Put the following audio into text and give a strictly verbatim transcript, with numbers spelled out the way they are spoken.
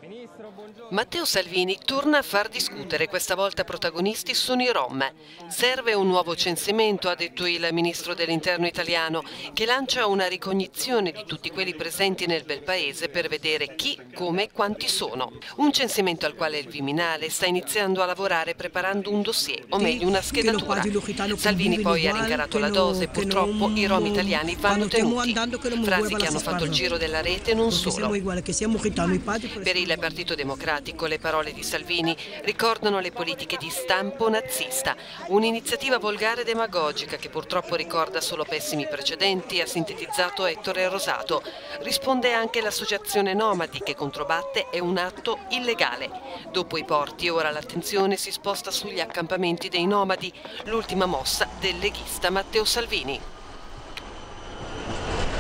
Matteo Salvini torna a far discutere, questa volta protagonisti sono i Rom. Serve un nuovo censimento, ha detto il ministro dell'Interno italiano, che lancia una ricognizione di tutti quelli presenti nel bel paese per vedere chi, come e quanti sono. Un censimento al quale il Viminale sta iniziando a lavorare preparando un dossier, o meglio una schedatura. Salvini poi ha rincarato la dose, purtroppo i Rom italiani vanno tenuti. Frasi che hanno fatto il giro della rete e non solo. Per il Partito Democratico le parole di Salvini ricordano le politiche di stampo nazista, un'iniziativa volgare e demagogica che purtroppo ricorda solo pessimi precedenti, ha sintetizzato Ettore Rosato. Risponde anche l'associazione Nomadi che controbatte è un atto illegale. Dopo i porti ora l'attenzione si sposta sugli accampamenti dei nomadi, l'ultima mossa del leghista Matteo Salvini.